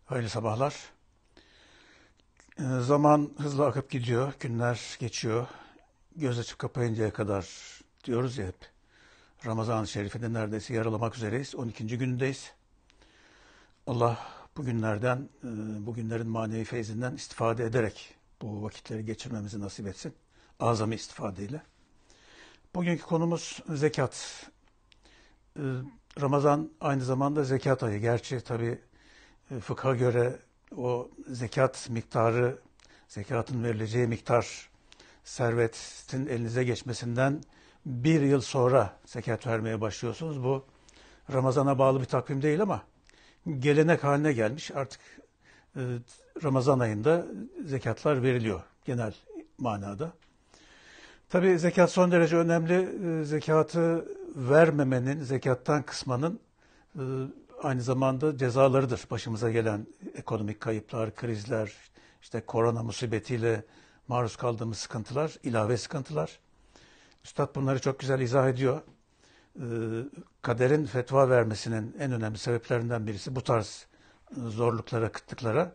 Hayırlı sabahlar. Zaman hızla akıp gidiyor, günler geçiyor. Göz açıp kapayıncaya kadar diyoruz ya hep. Ramazan-ı Şerif'inde neredeyse yarılamak üzereyiz. 12. gündeyiz. Allah bu günlerden, bu günlerin manevi feyzinden istifade ederek bu vakitleri geçirmemizi nasip etsin. Azami istifadeyle. Bugünkü konumuz zekat. Ramazan aynı zamanda zekat ayı. Gerçi tabii fıkha göre o zekat miktarı, zekatın verileceği miktar servetin elinize geçmesinden bir yıl sonra zekat vermeye başlıyorsunuz. Bu Ramazan'a bağlı bir takvim değil ama gelenek haline gelmiş. Artık e, Ramazan ayında zekatlar veriliyor genel manada. Tabii zekat son derece önemli. Zekatı vermemenin, zekattan kısmanın e, aynı zamanda cezalarıdır. Başımıza gelen ekonomik kayıplar, krizler, işte korona musibetiyle maruz kaldığımız sıkıntılar, ilave sıkıntılar. Üstad bunları çok güzel izah ediyor. Ee, Kaderin fetva vermesinin en önemli sebeplerinden birisi bu tarz zorluklara, kıtlıklara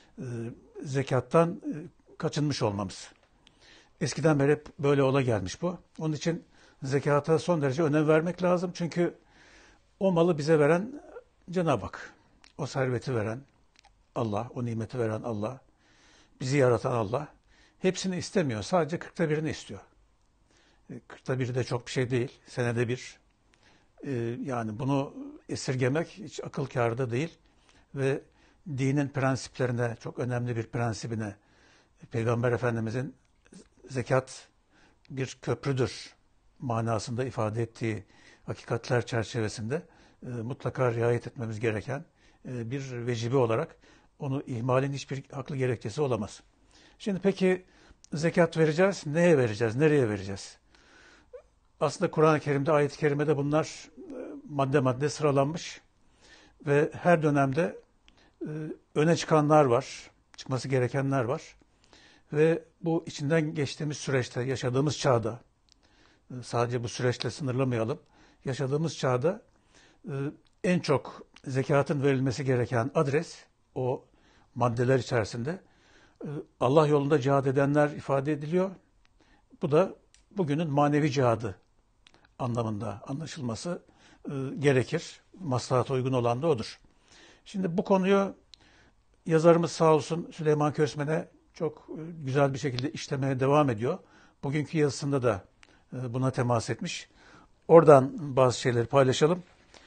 zekattan kaçınmış olmamız. Eskiden beri hep böyle ola gelmiş bu. Onun için zekata son derece önem vermek lazım. Çünkü o malı bize veren Cenab-ı Hak. O serveti veren Allah, o nimeti veren Allah, bizi yaratan Allah. Hepsini istemiyor. Sadece 40'ta birini istiyor. 40'ta biri de çok bir şey değil. Senede bir. Yani bunu esirgemek hiç akıl kârı da değil. Ve dinin prensiplerine, çok önemli bir prensibine, Peygamber Efendimizin zekat bir köprüdür manasında ifade ettiği hakikatler çerçevesinde mutlaka riayet etmemiz gereken bir vecibe olarak onu ihmalin hiçbir haklı gerekçesi olamaz. Şimdi peki zekat vereceğiz, neye vereceğiz, nereye vereceğiz? Aslında Kur'an-ı Kerim'de, ayet-i kerimede bunlar madde madde sıralanmış ve her dönemde öne çıkanlar var, çıkması gerekenler var. Ve bu içinden geçtiğimiz süreçte, yaşadığımız çağda, sadece bu süreçle sınırlamayalım, yaşadığımız çağda en çok zekatın verilmesi gereken adres, o maddeler içerisinde Allah yolunda cihad edenler ifade ediliyor. Bu da bugünün manevi cihadı anlamında anlaşılması gerekir. Maslahata uygun olan da odur. Şimdi bu konuyu yazarımız sağ olsun Süleyman Kösmen'e çok güzel bir şekilde işlemeye devam ediyor. Bugünkü yazısında da buna temas etmiş. Oradan bazı şeyleri paylaşalım.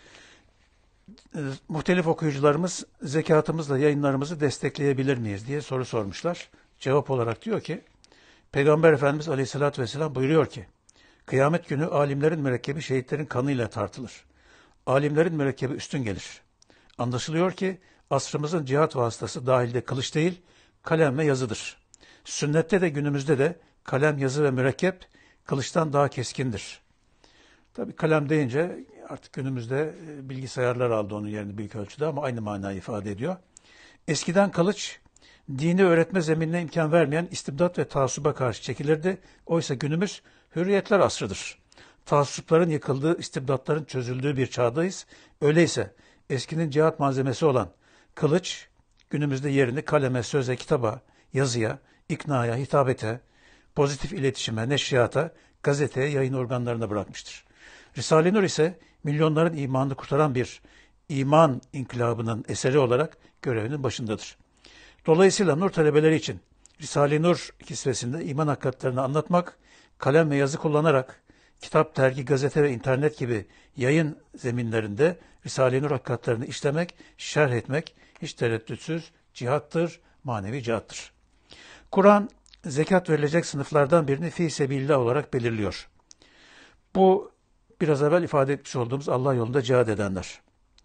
Muhtelif okuyucularımız zekatımızla yayınlarımızı destekleyebilir miyiz diye soru sormuşlar. Cevap olarak diyor ki, Peygamber Efendimiz Aleyhisselatü Vesselam buyuruyor ki, kıyamet günü alimlerin mürekkebi şehitlerin kanıyla tartılır. Alimlerin mürekkebi üstün gelir. Anlaşılıyor ki asrımızın cihat vasıtası dahilde kılıç değil, kalem ve yazıdır. Sünnette de günümüzde de kalem, yazı ve mürekkep kılıçtan daha keskindir. Tabii kalem deyince artık günümüzde bilgisayarlar aldı onun yerini büyük ölçüde ama aynı manayı ifade ediyor. Eskiden kılıç dini öğretme zeminine imkan vermeyen istibdat ve taassuba karşı çekilirdi. Oysa günümüz hürriyetler asrıdır. Taassupların yıkıldığı, istibdatların çözüldüğü bir çağdayız. Öyleyse eskinin cihat malzemesi olan kılıç günümüzde yerini kaleme, söze, kitaba, yazıya, iknaya, hitabete, pozitif iletişime, neşriyata, gazeteye, yayın organlarına bırakmıştır. Risale-i Nur ise milyonların imanını kurtaran bir iman inkılabının eseri olarak görevinin başındadır. Dolayısıyla Nur talebeleri için Risale-i Nur kisvesinde iman hakikatlerini anlatmak, kalem ve yazı kullanarak kitap, dergi, gazete ve internet gibi yayın zeminlerinde Risale-i Nur hakikatlerini işlemek, şerh etmek hiç tereddütsüz cihattır, manevi cihattır. Kur'an zekat verilecek sınıflardan birini fî sebilillah olarak belirliyor. Bu biraz evvel ifade etmiş olduğumuz Allah yolunda cihad edenler.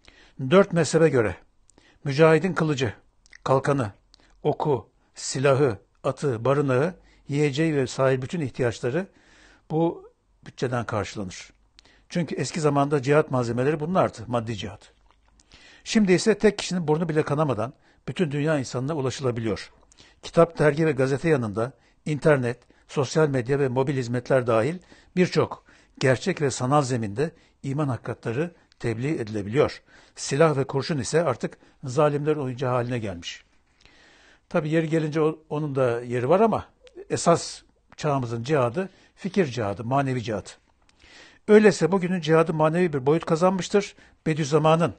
4 mezhebe göre mücahidin kılıcı, kalkanı, oku, silahı, atı, barınağı, yiyeceği ve sahil bütün ihtiyaçları bu bütçeden karşılanır. Çünkü eski zamanda cihat malzemeleri bunlardı, maddi cihat. Şimdi ise tek kişinin burnu bile kanamadan bütün dünya insanına ulaşılabiliyor. Kitap, dergi ve gazete yanında internet, sosyal medya ve mobil hizmetler dahil birçok gerçek ve sanal zeminde iman hakikatleri tebliğ edilebiliyor. Silah ve kurşun ise artık zalimlerin oyuncağı haline gelmiş. Tabi yeri gelince onun da yeri var ama esas çağımızın cihadı fikir cihadı, manevi cihadı. Öyleyse bugünün cihadı manevi bir boyut kazanmıştır. Bediüzzaman'ın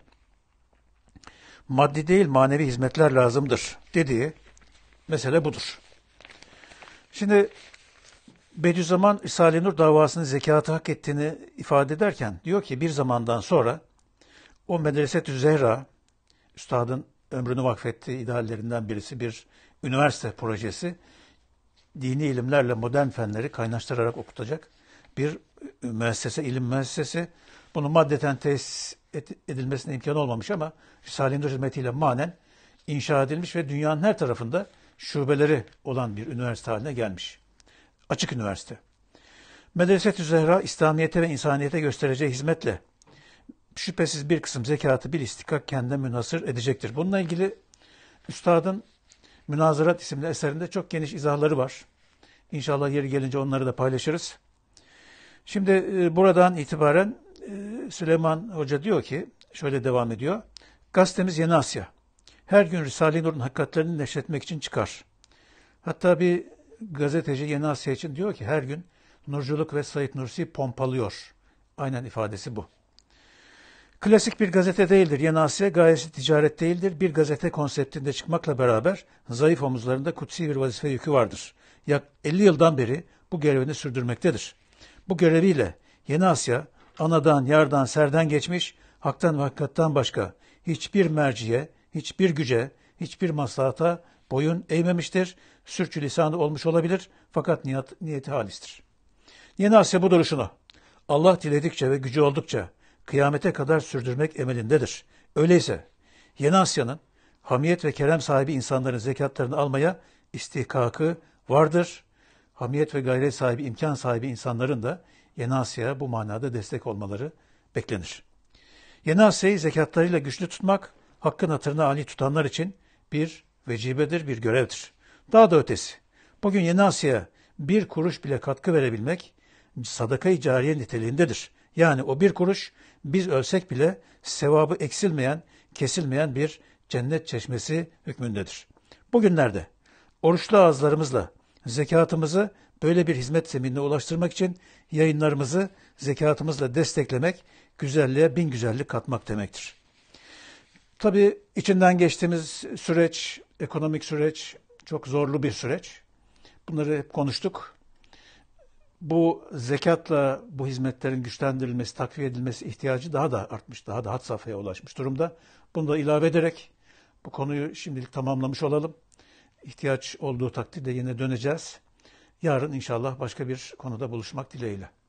maddi değil manevi hizmetler lazımdır dediği mesele budur. Şimdi Bediüzzaman Risale-i Nur davasının zekatı hak ettiğini ifade ederken diyor ki bir zamandan sonra o Medresetü Zehra, üstadın ömrünü vakfettiği ideallerinden birisi bir üniversite projesi, dini ilimlerle modern fenleri kaynaştırarak okutacak bir müessese, ilim müessesesi. Bunun maddeten tesis edilmesine imkan olmamış ama Risale-i Nur hizmetiyle manen inşa edilmiş ve dünyanın her tarafında şubeleri olan bir üniversite haline gelmiş. Açık üniversite. Medresetü Zehra, İslamiyete ve insaniyete göstereceği hizmetle şüphesiz bir kısım zekatı bir istikak kendine münhasır edecektir. Bununla ilgili Üstadın Münazarat isimli eserinde çok geniş izahları var. İnşallah yeri gelince onları da paylaşırız. Şimdi buradan itibaren Süleyman Hoca diyor ki, şöyle devam ediyor. Gazetemiz Yeni Asya. Her gün Risale-i Nur'un hakikatlerini neşretmek için çıkar. Hatta bir gazeteci Yeni Asya için diyor ki her gün Nurculuk ve Said Nursi pompalıyor. Aynen ifadesi bu. Klasik bir gazete değildir. Yeni Asya gayesi ticaret değildir. Bir gazete konseptinde çıkmakla beraber zayıf omuzlarında kutsi bir vazife yükü vardır. Yak 50 yıldan beri bu görevini sürdürmektedir. Bu göreviyle Yeni Asya anadan, yardan, serden geçmiş, haktan ve hakikattan başka hiçbir merciye, hiçbir güce, hiçbir maslahata boyun eğmemiştir. Sürçülisanı olmuş olabilir fakat niyeti halistir. Yeni Asya bu duruşunu Allah diledikçe ve gücü oldukça kıyamete kadar sürdürmek emelindedir. Öyleyse Yeni Asya'nın hamiyet ve kerem sahibi insanların zekatlarını almaya istihkakı vardır. Hamiyet ve gayret sahibi, imkan sahibi insanların da Yeni Asya'ya bu manada destek olmaları beklenir. Yeni Asya'yı zekatlarıyla güçlü tutmak, hakkın hatırına âli tutanlar için bir vecibedir, bir görevdir. Daha da ötesi, bugün Yeni Asya'ya bir kuruş bile katkı verebilmek sadaka-i cariye niteliğindedir. Yani o bir kuruş biz ölsek bile sevabı eksilmeyen, kesilmeyen bir cennet çeşmesi hükmündedir. Bugünlerde oruçlu ağızlarımızla zekatımızı böyle bir hizmet zeminine ulaştırmak için yayınlarımızı zekatımızla desteklemek, güzelliğe bin güzellik katmak demektir. Tabii içinden geçtiğimiz süreç, ekonomik süreç çok zorlu bir süreç. Bunları hep konuştuk. Bu zekatla bu hizmetlerin güçlendirilmesi, takviye edilmesi ihtiyacı daha da artmış, daha da had safhaya ulaşmış durumda. Bunu da ilave ederek bu konuyu şimdilik tamamlamış olalım. İhtiyaç olduğu takdirde yine döneceğiz. Yarın inşallah başka bir konuda buluşmak dileğiyle.